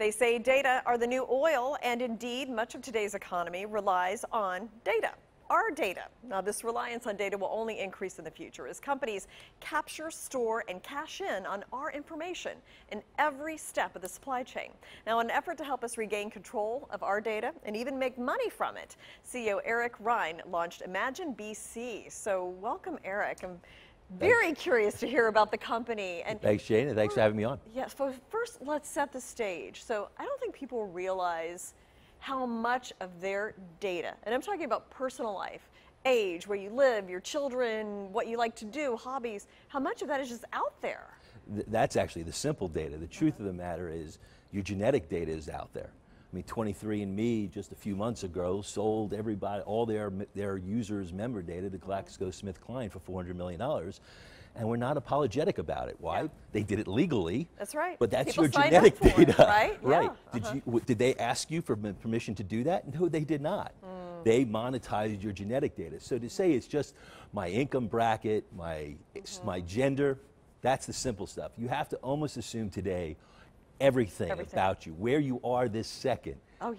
They say data are the new oil, and indeed, much of today's economy relies on data. Our data. Now, this reliance on data will only increase in the future as companies capture, store, and cash in on our information in every step of the supply chain. Now, in an effort to help us regain control of our data and even make money from it, CEO Eric Rhine launched Imagine BC. So, welcome, Eric. I'm very curious to hear about the company. And thanks, Jane, and thanks for having me on. Yes, but first, let's set the stage. So, I don't think people realize how much of their data, and I'm talking about personal life, age, where you live, your children, what you like to do, hobbies, how much of that is just out there? That's actually the simple data. The truth of the matter is your genetic data is out there. I mean, 23andMe just a few months ago sold everybody, all their users' member data to GlaxoSmithKline for $400 million. And we're not apologetic about it. Why? Yeah. They did it legally. That's right. But that's your genetic data. It, right? Right. Yeah. Did they ask you for permission to do that? No, they did not. They monetized your genetic data. So to say it's just my income bracket, my gender, that's the simple stuff. You have to almost assume today everything about you, where you are this second,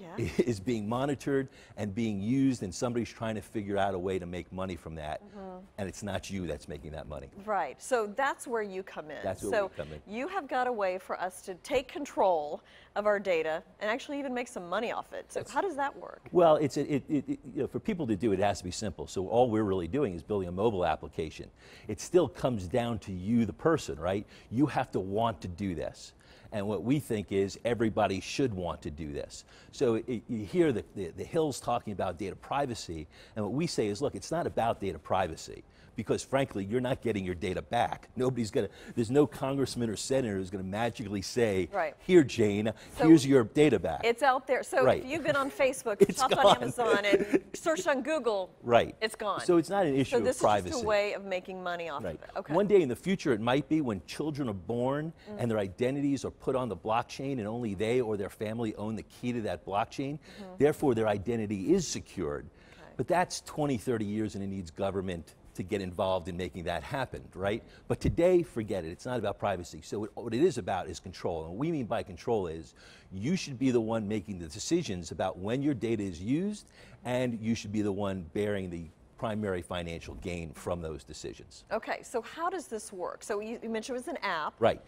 is being monitored and being used, and somebody's trying to figure out a way to make money from that, and it's not you that's making that money. Right, so that's where you come in. That's where we come in. You have got a way for us to take control of our data and actually even make some money off it. So how does that work? Well, you know, for people to do it, it has to be simple. So all we're really doing is building a mobile application. It still comes down to you, the person, right? You have to want to do this. And what we think is everybody should want to do this. So you hear the Hills talking about data privacy, and what we say is, look, it's not about data privacy, because frankly, you're not getting your data back. There's no congressman or senator who's going to magically say, here, Jane, here's your data back. It's out there. So if you've been on Facebook, shopped on Amazon, and searched on Google, it's gone. So it's not an issue of privacy. So this is just a way of making money off of it. Okay. One day in the future, it might be when children are born and their identities are put on the blockchain, and only they or their family own the key to that blockchain. Therefore, their identity is secured. But that's 20, 30 years, and it needs government to get involved in making that happen, right? But today, forget it. It's not about privacy. So what it is about is control. And what we mean by control is you should be the one making the decisions about when your data is used, and you should be the one bearing the primary financial gain from those decisions. Okay, so how does this work? So you mentioned it was an app. Right.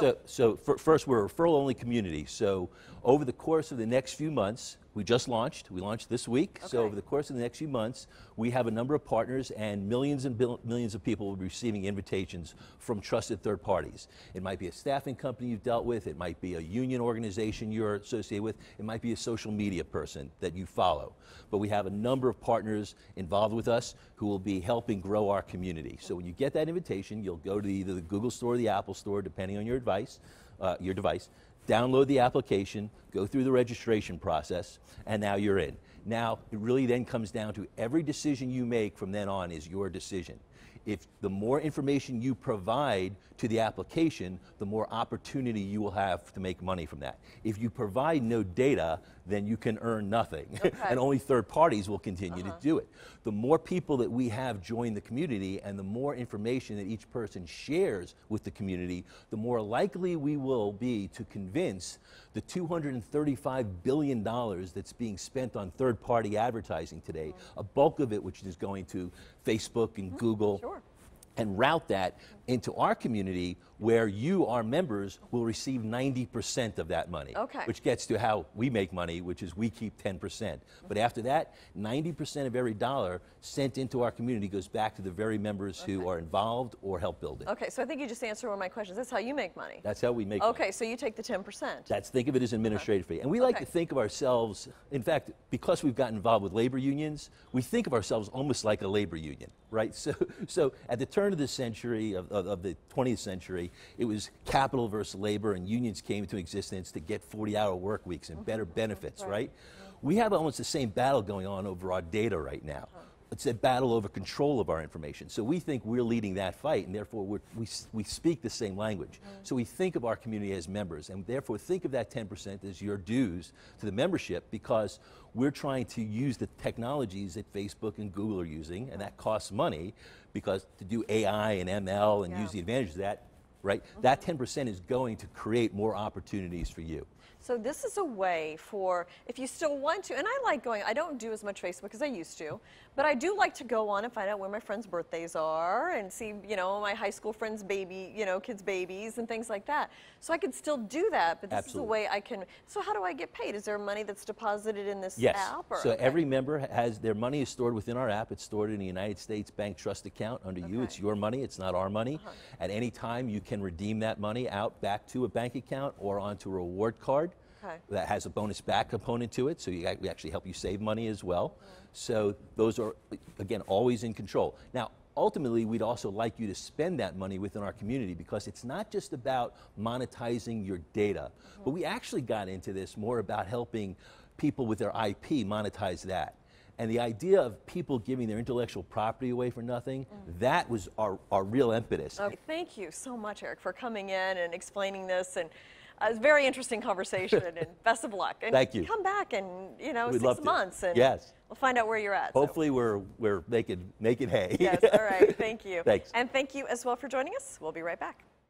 So first, we're a referral-only community. So over the course of the next few months, we launched this week. So over the course of the next few months, we have a number of partners, and millions and millions of people will be receiving invitations from trusted third parties. It might be a staffing company you've dealt with, it might be a union organization you're associated with, it might be a social media person that you follow. But we have a number of partners involved with us who will be helping grow our community. So when you get that invitation, you'll go to either the Google Store or the Apple Store, depending on your device, download the application, go through the registration process, and now you're in. Now, it really then comes down to every decision you make from then on is your decision. If the more information you provide to the application, the more opportunity you will have to make money from that. If you provide no data, then you can earn nothing, and only third parties will continue to do it. The more people that we have join the community, and the more information that each person shares with the community, the more likely we will be to convince the $235 billion that's being spent on third-party advertising today, a bulk of it which is going to Facebook and Google, and route that into our community where you, our members, will receive 90% of that money, which gets to how we make money, which is we keep 10%. But after that, 90% of every dollar sent into our community goes back to the very members who are involved or help build it. Okay, so I think you just answered one of my questions. That's how you make money. That's how we make money. So you take the 10%. Think of it as an administrative fee. And we like to think of ourselves, in fact, because we've gotten involved with labor unions, we think of ourselves almost like a labor union, right? So at the turn of the century, of the 20th century, it was capital versus labor, and unions came into existence to get 40-hour work weeks and better benefits, right? We have almost the same battle going on over our data right now. It's a battle over control of our information. So we think we're leading that fight, and therefore we speak the same language. So we think of our community as members, and therefore think of that 10% as your dues to the membership, because we're trying to use the technologies that Facebook and Google are using, and that costs money, because to do AI and ML and use the advantages of that, right? That 10% is going to create more opportunities for you. So this is a way for, if you still want to, and I like going, I don't do as much Facebook as I used to, but I do like to go on and find out where my friends' birthdays are and see, you know, my high school friends' kids' babies and things like that. So I can still do that, but this is a way I can, so how do I get paid? Is there money that's deposited in this app? Or, so every member has, their money is stored within our app. It's stored in a United States Bank Trust account under you. It's your money, it's not our money. At any time you can redeem that money out back to a bank account or onto a reward card. That has a bonus back component to it, so we actually help you save money as well. So those are, again, always in control. Now, ultimately, we'd also like you to spend that money within our community because it's not just about monetizing your data, but we actually got into this more about helping people with their IP monetize that. And the idea of people giving their intellectual property away for nothing, that was our real impetus. Okay. Thank you so much, Eric, for coming in and explaining this. And it's a very interesting conversation, and best of luck. And Thank you. Come back in, you know, We'd 6 months, and we'll find out where you're at. Hopefully we're making hay. Yes, all right, thank you. Thanks. And thank you as well for joining us. We'll be right back.